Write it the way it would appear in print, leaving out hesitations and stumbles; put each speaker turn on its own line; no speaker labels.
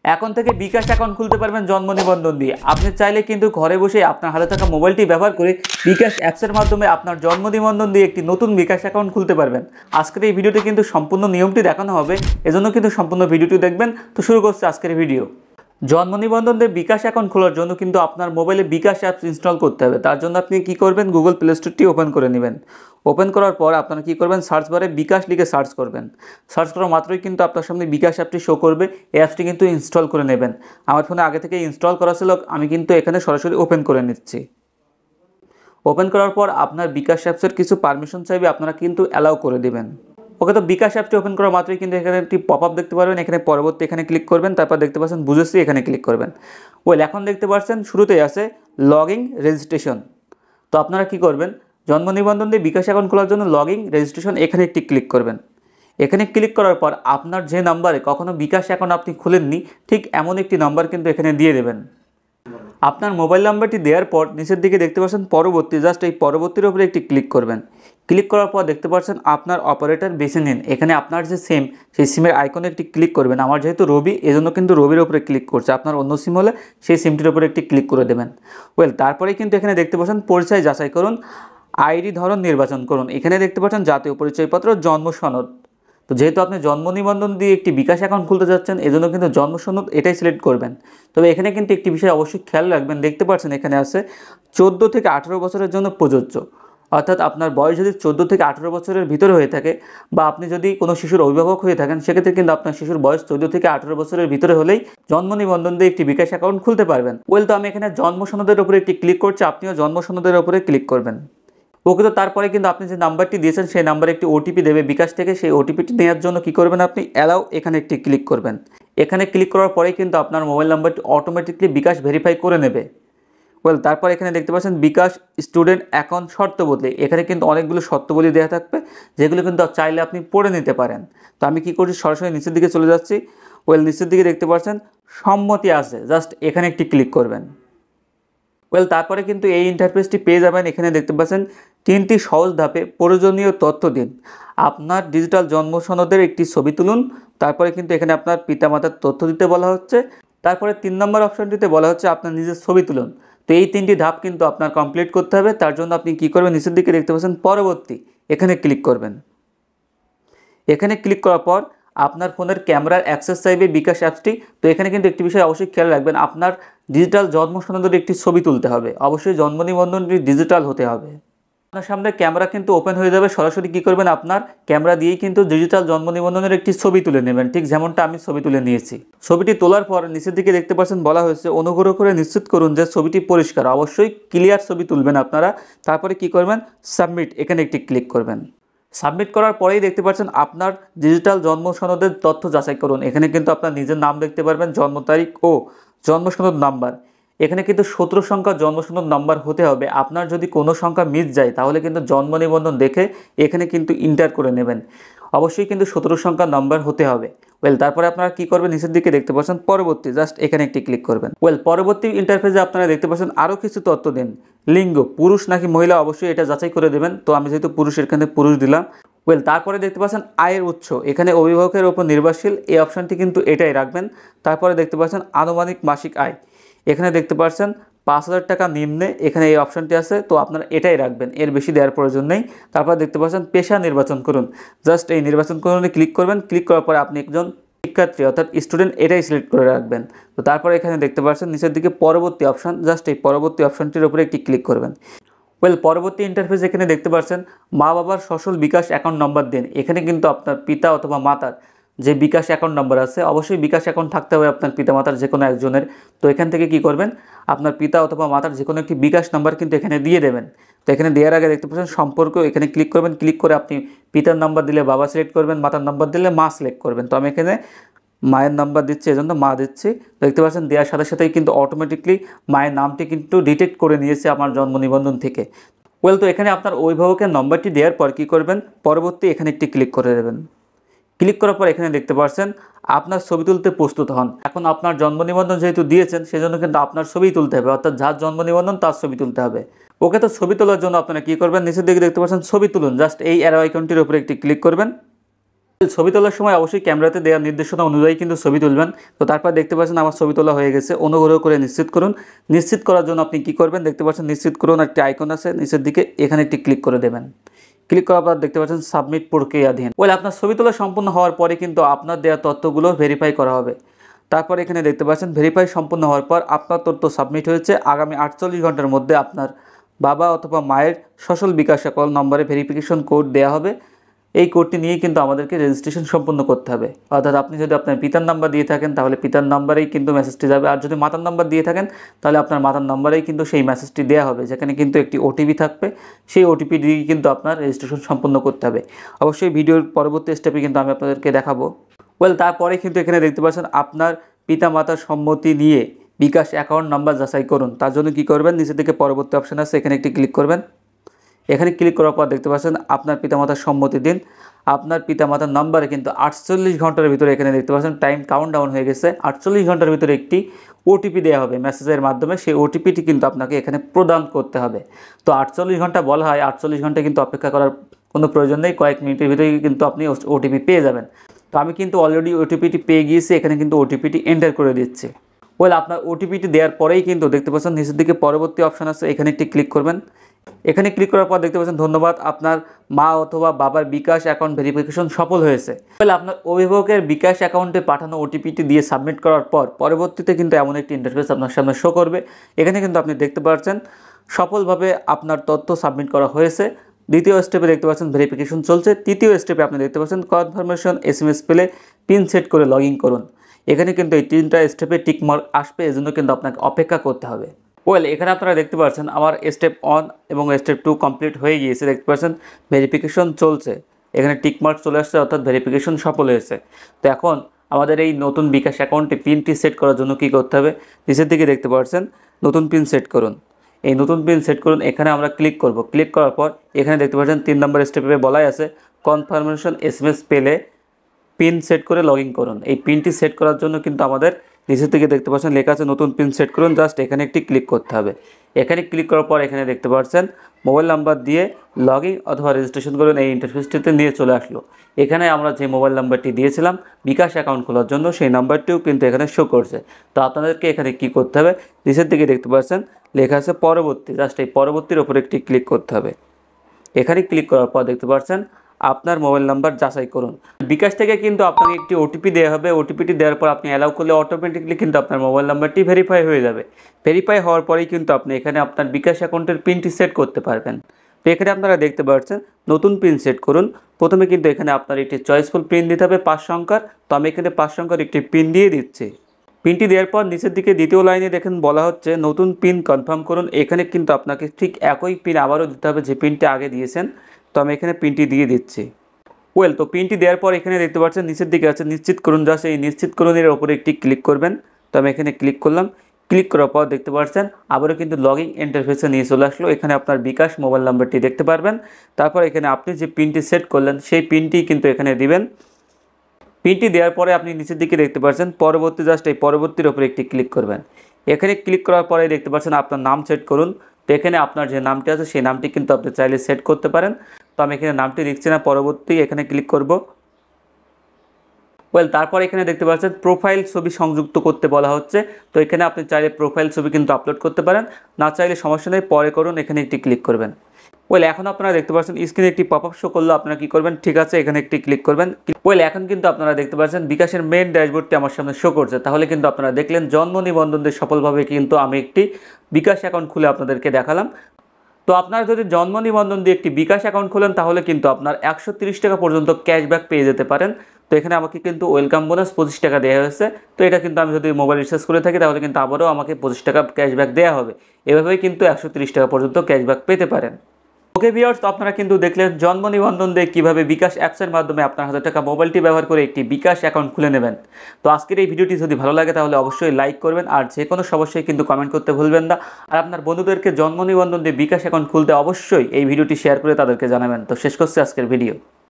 এখন থেকে বিকাশ অ্যাকাউন্ট খুলতে পারবেন জন্ম নিবন্ধন দিয়ে। আপনি চাইলে কিন্তু ঘরে বসে আপনার হাতে থাকা মোবাইলটি ব্যবহার করে বিকাশ অ্যাপসের মাধ্যমে আপনার জন্ম নিবন্ধন দিয়ে একটি নতুন বিকাশ অ্যাকাউন্ট খুলতে পারবেন। আজকের এই ভিডিওতে কিন্তু সম্পূর্ণ নিয়মটি দেখানো হবে, এজন্য কিন্তু সম্পূর্ণ ভিডিওটি দেখবেন। তো শুরু করছে আজকের ভিডিও। জন্ম নিবন্ধন দিয়ে বিকাশ অ্যাকাউন্ট খোলার জন্য কিন্তু আপনার মোবাইলে বিকাশ অ্যাপস ইনস্টল করতে হবে। তার জন্য আপনি কি করবেন, গুগল প্লে স্টোরটি ওপেন করে নেবেন। ওপেন করার পর আপনারা কি করবেন, সার্চ বারে বিকাশ লিখে সার্চ করবেন। সার্চ করা মাত্রই কিন্তু আপনার সামনে বিকাশ অ্যাপটি শো করবে। এই অ্যাপসটি কিন্তু ইনস্টল করে নেবেন। আমার ফোনে আগে থেকে ইনস্টল করা ছিল, আমি কিন্তু এখানে সরাসরি ওপেন করে নিচ্ছি। ওপেন করার পর আপনার বিকাশ অ্যাপসের কিছু পারমিশন চাইবে, আপনারা কিন্তু অ্যালাউ করে দেবেন। ওকে, তো বিকাশ অ্যাপটি ওপেন করা মাত্রই কিন্তু এখানে একটি পপ আপ দেখতে পারবেন। এখানে পরবর্তী এখানে ক্লিক করবেন, তারপর দেখতে পাচ্ছেন বুঝেছি, এখানে ক্লিক করবেন। এখন দেখতে পাচ্ছেন শুরুতেই আছে লগইন রেজিস্ট্রেশন। তো আপনারা কি করবেন, জন্ম নিবন্ধন দিয়ে বিকাশ অ্যাকাউন্ট খোলার জন্য লগইন রেজিস্ট্রেশন এখানে একটি ক্লিক করবেন। এখানে ক্লিক করার পর আপনার যে নাম্বারে কখনো বিকাশ অ্যাকাউন্ট আপনি খুলেননি, ঠিক এমন একটি নাম্বার কিন্তু এখানে দিয়ে দেবেন। আপনার মোবাইল নাম্বারটি দেওয়ার পর নিচের দিকে দেখতে পাচ্ছেন পরবর্তী, জাস্ট এই পরবর্তীর উপরে একটি ক্লিক করবেন। ক্লিক করার পর দেখতে পাচ্ছেন আপনার অপারেটর বেছে নিন। এখানে আপনার যে সিম, সেই সিমের আইকনে একটি ক্লিক করবেন। আমার যেহেতু রবি, এজন্য কিন্তু রবির উপরে ক্লিক করছে। আপনার অন্য সিম হলে সেই সিমটির উপরে একটি ক্লিক করে দেবেন। তারপরে কিন্তু এখানে দেখতে পাচ্ছেন পরিচয় যাচাই করুন, আইডি ধরন নির্বাচন করুন। এখানে দেখতে পাচ্ছেন জাতীয় পরিচয়পত্র, জন্ম সনদ। তো যেহেতু আপনি জন্ম নিবন্ধন দিয়ে একটি বিকাশ অ্যাকাউন্ট খুলতে যাচ্ছেন, এজন্য কিন্তু জন্ম সনদ এটাই সিলেক্ট করবেন। তবে এখানে কিন্তু একটি বিষয় অবশ্যই খেয়াল রাখবেন, দেখতে পাচ্ছেন এখানে আছে 14 থেকে 18 বছরের জন্য প্রযোজ্য। অর্থাৎ আপনার বয়স যদি 14 থেকে 18 বছরের ভিতরে হয়ে থাকে, বা আপনি যদি কোনো শিশুর অভিভাবক হয়ে থাকেন, সেক্ষেত্রে কিন্তু আপনার শিশুর বয়স 14 থেকে 18 বছরের ভিতরে হলেই জন্ম নিবন্ধন দিয়ে একটি বিকাশ অ্যাকাউন্ট খুলতে পারবেন। তো আমি এখানে জন্ম সনদের উপরে একটি ক্লিক করছি, আপনিও জন্ম সনদের উপরে ক্লিক করবেন। ওকে, তো তারপরে কিন্তু আপনি যে নাম্বারটি দিয়েছেন সেই নাম্বারে একটি ওটিপি দেবে বিকাশ থেকে। সেই ওটিপিটি নেওয়ার জন্য কি করবেন, আপনি অ্যালাউ এখানে একটি ক্লিক করবেন। এখানে ক্লিক করার পরেই কিন্তু আপনার মোবাইল নাম্বারটি অটোমেটিকলি বিকাশ ভেরিফাই করে নেবে। তারপর এখানে দেখতে পাচ্ছেন বিকাশ স্টুডেন্ট অ্যাকাউন্ট শর্তাবলী। এখানে কিন্তু অনেকগুলো শর্তাবলী দেওয়া থাকবে, যেগুলো কিন্তু চাইলে আপনি পড়ে নিতে পারেন। তো আমি কি করছি, সরাসরি নিচের দিকে চলে যাচ্ছি। নিচের দিকে দেখতে পাচ্ছেন সম্মতি আছে, জাস্ট এখানে একটি ক্লিক করবেন। তারপরে কিন্তু এই ইন্টারফেসটি পেয়ে যাবেন। এখানে দেখতে পাচ্ছেন 3টি সহজ ধাপে প্রয়োজনীয় তথ্য দিন। আপনার ডিজিটাল জন্ম সনদের একটি ছবি তুলুন। তারপরে কিন্তু এখানে আপনার পিতামাতার তথ্য দিতে বলা হচ্ছে। তারপরে 3 নম্বর অপশনটিতে বলা হচ্ছে আপনার নিজের ছবি তুলুন। তো এই 3টি ধাপ কিন্তু আপনার কমপ্লিট করতে হবে। তার জন্য আপনি কি করবেন, নিচের দিকে দেখতে পাচ্ছেন পরবর্তী, এখানে ক্লিক করবেন। এখানে ক্লিক করার পর আপনার ফোনের ক্যামেরার অ্যাক্সেস চাইবে বিকাশ অ্যাপসটি। তো এখানে কিন্তু একটি বিষয় অবশ্যই খেয়াল রাখবেন, আপনার ডিজিটাল জন্ম সনদের একটি ছবি তুলতে হবে। অবশ্যই জন্ম নিবন্ধনটি ডিজিটাল হতে হবে। আপনার সামনে ক্যামেরা কিন্তু ওপেন হয়ে যাবে। সরাসরি কী করবেন, আপনার ক্যামেরা দিয়েই কিন্তু ডিজিটাল জন্ম নিবন্ধনের একটি ছবি তুলে নেবেন, ঠিক যেমনটা আমি ছবি তুলে নিয়েছি। ছবিটি তোলার পর নিচের দিকে দেখতে পাচ্ছেন বলা হয়েছে অনুগ্রহ করে নিশ্চিত করুন যে ছবিটি পরিষ্কার। অবশ্যই ক্লিয়ার ছবি তুলবেন আপনারা। তারপরে কি করবেন, সাবমিট এখানে একটি ক্লিক করবেন। সাবমিট করার পরেই দেখতে পাচ্ছেন আপনার ডিজিটাল জন্ম সনদের তথ্য যাচাই করুন। এখানে কিন্তু আপনার নিজের নাম দেখতে পারবেন, জন্ম তারিখ ও জন্ম সনদ নাম্বার। এখানে কিন্তু 17 সংখ্যা জন্ম সনদ নাম্বার হতে হবে। আপনার যদি কোনো সংখ্যা মিস যায়, তাহলে কিন্তু জন্ম নিবন্ধন দেখে এখানে কিন্তু ইন্টার করে নেবেন। অবশ্যই কিন্তু 17 সংখ্যা নাম্বার হতে হবে। তারপরে আপনারা কি করবেন, নিচের দিকে দেখতে পাচ্ছেন পরবর্তী, জাস্ট এখানে একটি ক্লিক করবেন। পরবর্তী ইন্টারফেসে আপনারা দেখতে পাচ্ছেন আরও কিছু তথ্য দিন। লিঙ্গ পুরুষ নাকি মহিলা, অবশ্যই এটা যাচাই করে দেবেন। তো আমি যেহেতু পুরুষ, এখানে পুরুষ দিলাম। তারপরে দেখতে পাচ্ছেন আয়ের উৎস, এখানে অভিভাবকের ওপর নির্ভরশীল, এই অপশানটি কিন্তু এটাই রাখবেন। তারপরে দেখতে পাচ্ছেন আনুমানিক মাসিক আয়, এখানে দেখতে পাচ্ছেন 5,000 টাকা নিম্নে, এখানে এই অপশানটি আছে। তো আপনারা এটাই রাখবেন, এর বেশি দেওয়ার প্রয়োজন নেই। তারপর দেখতে পাচ্ছেন পেশা নির্বাচন করুন, জাস্ট এই নির্বাচন করুন ক্লিক করবেন। ক্লিক করার পরে আপনি একজন শিক্ষার্থী অর্থাৎ স্টুডেন্ট এটাই সিলেক্ট করে রাখবেন। তো তারপরে এখানে দেখতে পাচ্ছেন নিচের দিকে পরবর্তী অপশান, জাস্ট এই পরবর্তী অপশানটির উপরে একটি ক্লিক করবেন। পরবর্তী ইন্টারফেস এখানে দেখতে পাচ্ছেন মা বাবার সচল বিকাশ অ্যাকাউন্ট নম্বর দিন। এখানে কিন্তু আপনার পিতা অথবা মাতার যে বিকাশ অ্যাকাউন্ট নাম্বার আছে, অবশ্যই বিকাশ অ্যাকাউন্ট থাকতে হবে আপনার পিতা মাতার যে কোনো একজনের। তো এখান থেকে কি করবেন, আপনার পিতা অথবা মাতার যে কোনো একটি বিকাশ নাম্বার কিন্তু এখানে দিয়ে দেবেন। তো এখানে দেওয়ার আগে দেখতে পাচ্ছেন সম্পর্ক, এখানে ক্লিক করবেন। ক্লিক করে আপনি পিতার নাম্বার দিলে বাবা সিলেক্ট করবেন, মাতার নাম্বার দিলে মা সিলেক্ট করবেন। তো আমি এখানে মায়ের নাম্বার দিচ্ছি, এজন্য মা দিচ্ছি। দেখতে পাচ্ছেন দেওয়ার সাথে সাথেই কিন্তু অটোমেটিকলি মায়ের নামটি কিন্তু ডিটেক্ট করে নিয়েছে আমার জন্ম নিবন্ধন থেকে। তো এখানে আপনার অভিভাবকের নম্বরটি দেওয়ার পর কী করবেন, পরবর্তী এখানে একটি ক্লিক করে দেবেন। ক্লিক করার পর এখানে দেখতে পাচ্ছেন আপনার ছবি তুলতে প্রস্তুত হন। এখন আপনার জন্ম নিবন্ধন যেহেতু দিয়েছেন, সেজন্য কিন্তু আপনার ছবি তুলতে হবে, অর্থাৎ যার জন্ম নিবন্ধন তার ছবি তুলতে হবে। তো ছবি তোলার জন্য আপনারা কী করবেন, নিচের দিকে দেখতে পাচ্ছেন ছবি তুলুন, জাস্ট এই অ্যারো আইকনটির উপরে একটি ক্লিক করবেন। ছবি তোলার সময় অবশ্যই ক্যামেরাতে দেওয়া নির্দেশনা অনুযায়ী কিন্তু ছবি তুলবেন। তো তারপর দেখতে পাচ্ছেন আমার ছবি তোলা হয়ে গেছে। অনুগ্রহ করে নিশ্চিত করুন। নিশ্চিত করার জন্য আপনি কি করবেন, দেখতে পাচ্ছেন নিশ্চিত করুন একটি আইকন আছে নিচের দিকে, এখানে একটি ক্লিক করে দেবেন। ক্লিক করার পর দেখতে পাচ্ছেন সাবমিট প্রক্রিয়াধীন। আপনার ছবি তোলা সম্পূর্ণ হওয়ার পরে কিন্তু আপনার দেওয়া তথ্যগুলো ভেরিফাই করা হবে। তারপর এখানে দেখতে পাচ্ছেন ভেরিফাই সম্পূর্ণ হওয়ার পর আপনার তথ্য সাবমিট হয়েছে। আগামী 48 ঘন্টার মধ্যে আপনার বাবা অথবা মায়ের সচল বিকাশ অ্যাকাউন্ট নম্বরে ভেরিফিকেশন কোড দেওয়া হবে। এই কোডটি নিয়ে কিন্তু আমাদেরকে রেজিস্ট্রেশন সম্পন্ন করতে হবে। অর্থাৎ আপনি যদি আপনার পিতার নাম্বার দিয়ে থাকেন তাহলে পিতার নাম্বারেই কিন্তু মেসেজটি যাবে, আর যদি মাতার নাম্বার দিয়ে থাকেন তাহলে আপনার মাতার নাম্বারেই কিন্তু সেই মেসেজটি দেওয়া হবে, যেখানে কিন্তু একটি ওটিপি থাকবে। সেই ওটিপি দিয়ে কিন্তু আপনার রেজিস্ট্রেশন সম্পন্ন করতে হবে। অবশ্যই ভিডিওর পরবর্তী স্টেপে কিন্তু আমি আপনাদেরকে দেখাবো। তারপরে কিন্তু এখানে দেখতে পাচ্ছেন আপনার পিতা মাতার সম্মতি নিয়ে বিকাশ অ্যাকাউন্ট নাম্বার যাচাই করুন। তার জন্য কী করবেন, নিচে থেকে পরবর্তী অপশান আছে, এখানে একটি ক্লিক করবেন। এখানে ক্লিক করার পর দেখতে পাচ্ছেন আপনার পিতামাতার সম্মতি দিন। আপনার পিতামাতার নাম্বারে কিন্তু 48 ঘন্টার ভিতরে এখানে দেখতে পাচ্ছেন টাইম কাউন্ট ডাউন হয়ে গেছে। 48 ঘন্টার ভিতরে একটি ওটিপি দেওয়া হবে মেসেজের মাধ্যমে। সেই ওটিপিটি কিন্তু আপনাকে এখানে প্রদান করতে হবে। তো 48 ঘন্টা বলা হয়, 48 ঘন্টা কিন্তু অপেক্ষা করার কোনো প্রয়োজন নেই। কয়েক মিনিটের ভিতরেই কিন্তু আপনি ওটিপি পেয়ে যাবেন। তো আমি কিন্তু অলরেডি ওটিপিটি পেয়ে গিয়েছি, এখানে কিন্তু ওটিপিটি এন্টার করে দিচ্ছি। আপনার ওটিপিটি দেওয়ার পরেই কিন্তু দেখতে পাচ্ছেন নিচের দিকে পরবর্তী অপশান আছে, এখানে একটি ক্লিক করবেন। এখানে ক্লিক করার পর দেখতে পাচ্ছেন ধন্যবাদ, আপনার মা অথবা বাবার বিকাশ অ্যাকাউন্ট ভেরিফিকেশন সফল হয়েছে। আপনার অভিভাবকের বিকাশ অ্যাকাউন্টে পাঠানো ওটিপিটি দিয়ে সাবমিট করার পর পরবর্তীতে কিন্তু এমন একটি ইন্টারফেস আপনার সামনে শো করবে। এখানে কিন্তু আপনি দেখতে পাচ্ছেন সফলভাবে আপনার তথ্য সাবমিট করা হয়েছে। দ্বিতীয় স্টেপে দেখতে পাচ্ছেন ভেরিফিকেশন চলছে। তৃতীয় স্টেপে আপনি দেখতে পাচ্ছেন কনফার্মেশন SMS পেলে পিন সেট করে লগ ইন করুন। এখানে কিন্তু এই 3টা স্টেপে টিকমার্ক আসবে, এজন্য কিন্তু আপনাকে অপেক্ষা করতে হবে। এখানে আপনারা দেখতে পাচ্ছেন আমার স্টেপ 1 এবং স্টেপ 2 কমপ্লিট হয়ে গিয়েছে। দেখতে পাচ্ছেন ভেরিফিকেশন চলছে, এখানে টিকমার্ক চলে আসছে, অর্থাৎ ভেরিফিকেশন সফল হয়েছে। তো এখন আমাদের এই নতুন বিকাশ অ্যাকাউন্টে পিনটি সেট করার জন্য কী করতে হবে, নিচের দিকে দেখতে পাচ্ছেন নতুন পিন সেট করুন। এই নতুন পিন সেট করুন, এখানে আমরা ক্লিক করব। ক্লিক করার পর এখানে দেখতে পাচ্ছেন 3 নম্বর স্টেপে বলাই আছে কনফার্মেশন SMS পেলে পিন সেট করে লগ ইন করুন। এই পিনটি সেট করার জন্য কিন্তু আমাদের নিচের দিকে দেখতে পাচ্ছেন লেখা আছে নতুন পিন সেট করুন। জাস্ট এখানে একটি ক্লিক করতে হবে। এখানে ক্লিক করার পর এখানে দেখতে পাচ্ছেন মোবাইল নাম্বার দিয়ে লগ ইন অথবা রেজিস্ট্রেশন করুন। এই ইন্টারফেসটিতে নিয়ে চলে আসলো। এখানে আমরা যে মোবাইল নাম্বারটি দিয়েছিলাম বিকাশ অ্যাকাউন্ট খোলার জন্য, সেই নাম্বারটিও কিন্তু এখানে শো করছে। তো আপনাদেরকে এখানে কি করতে হবে, নিচের দিকে দেখতে পাচ্ছেন লেখা আছে পরবর্তী, জাস্ট এই পরবর্তীর ওপরে একটি ক্লিক করতে হবে। এখানে ক্লিক করার পর দেখতে পাচ্ছেন আপনার মোবাইল নাম্বার যাচাই করুন। বিকাশ থেকে কিন্তু আপনাকে একটি ওটিপি দেওয়া হবে। ওটিপিটি দেওয়ার পর আপনি অ্যালাউ করলে অটোমেটিকলি কিন্তু আপনার মোবাইল নাম্বারটি ভেরিফাই হয়ে যাবে। ভেরিফাই হওয়ার পরেই কিন্তু আপনি এখানে আপনার বিকাশ অ্যাকাউন্টের পিনটি সেট করতে পারবেন। তো এখানে আপনারা দেখতে পাচ্ছেন নতুন পিন সেট করুন। প্রথমে কিন্তু এখানে আপনার একটি চয়েসফুল পিন দিতে হবে 5 সংখ্যার। তো আমি এখানে 5 সংখ্যার একটি পিন দিয়ে দিচ্ছি। পিনটি দেওয়ার পর নিচের দিকে দ্বিতীয় লাইনে দেখেন বলা হচ্ছে নতুন পিন কনফার্ম করুন। এখানে কিন্তু আপনাকে ঠিক একই পিন আবারও দিতে হবে যে পিনটি আগে দিয়েছেন। তো আমি এখানে পিনটি দিয়ে দিচ্ছি। তো পিনটি দেওয়ার পর এখানে দেখতে পাচ্ছেন নিচের দিকে আছে নিশ্চিত করুন। জাস্ট এই নিশ্চিত করুনের ওপরে একটি ক্লিক করবেন। তো আমি এখানে ক্লিক করলাম। ক্লিক করার পর দেখতে পাচ্ছেন আবারও কিন্তু লগইন ইন্টারফেসে নিয়ে চলে আসলো। এখানে আপনার বিকাশ মোবাইল নাম্বারটি দেখতে পারবেন। তারপর এখানে আপনি যে পিনটি সেট করলেন সেই পিনটি কিন্তু এখানে দিবেন। পিনটি দেওয়ার পরে আপনি নিচের দিকে দেখতে পাচ্ছেন পরবর্তী, জাস্ট এই পরবর্তীর ওপরে একটি ক্লিক করবেন। এখানে ক্লিক করার পরে দেখতে পাচ্ছেন আপনার নাম সেট করুন। তো এখানে আপনার যে নামটি আছে সেই নামটি কিন্তু আপনি চাইলে সেট করতে পারেন। তো আমি এখানে নামটি লিখছি না, পরবর্তী এখানে ক্লিক করব। তারপর এখানে দেখতে পাচ্ছেন প্রোফাইল ছবি সংযুক্ত করতে বলা হচ্ছে। তো এখানে আপনি চাইলে প্রোফাইল ছবি কিন্তু আপলোড করতে পারেন, না চাইলে সমস্যা নেই, পরে করুন। এখানে একটি ক্লিক করবেন। এখন আপনারা দেখতে পাচ্ছেন স্ক্রিনে একটি পপআপ শো করলো। আপনারা কি করবেন, ঠিক আছে এখানে একটি ক্লিক করবেন। এখন কিন্তু আপনারা দেখতে পাচ্ছেন বিকাশের মেইন ড্যাশবোর্ডটি আমার সামনে শো করছে। তাহলে কিন্তু আপনারা দেখলেন জন্ম নিবন্ধন দিয়ে সফলভাবে কিন্তু আমি একটি বিকাশ অ্যাকাউন্ট খুলে আপনাদেরকে দেখালাম। তো আপনারা যদি জন্ম নিবন্ধন দিয়ে একটি বিকাশ অ্যাকাউন্ট খোলেন তাহলে কিন্তু আপনার 130 টাকা পর্যন্ত ক্যাশব্যাক পেয়ে যেতে পারেন। তো এখানে আমাকে কিন্তু ওয়েলকাম বোনাস 25 টাকা দেওয়া হয়েছে। তো এটা কিন্তু আমি যদি মোবাইল রিচার্জ করে থাকি তাহলে কিন্তু আবারও আমাকে 25 টাকা ক্যাশব্যাক দেওয়া হবে। এভাবেই কিন্তু 130 টাকা পর্যন্ত ক্যাশব্যাক পেতে পারেন। ওকে ভিউয়ার্স, তো আপনারা কিন্তু দেখলেন জন্ম নিবন্ধন দিয়ে কীভাবে বিকাশ অ্যাপসের মাধ্যমে আপনার 1000 টাকা মোবাইলটি ব্যবহার করে একটি বিকাশ অ্যাকাউন্ট খুলে নেবেন। তো আজকের এই ভিডিওটি যদি ভালো লাগে তাহলে অবশ্যই লাইক করবেন, আর যে কোনো সমস্যায় কিন্তু কমেন্ট করতে ভুলবেন না। আর আপনার বন্ধুদেরকে জন্ম নিবন্ধন দিয়ে বিকাশ অ্যাকাউন্ট খুলতে অবশ্যই এই ভিডিওটি শেয়ার করে তাদেরকে জানাবেন। তো শেষ করছি আজকের ভিডিও।